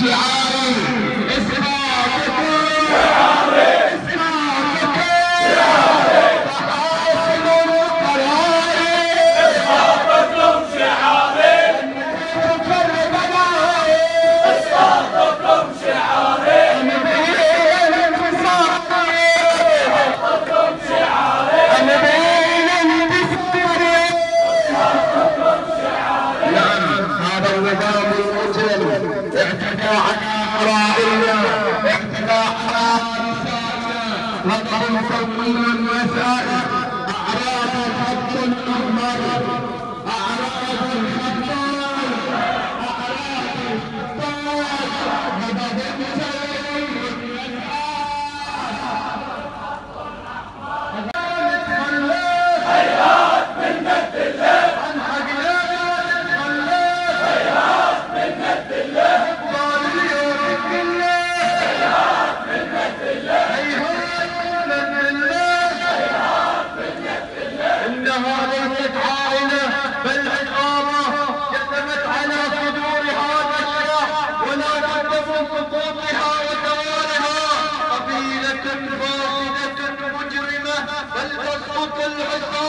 شعاري إسقاطكم اعتدى على مراعينا، اعتدى على نسائنا، وقد مسوي الوسائل، اعراض الخط الاحمر، اعراض الخط، فاسقط العصا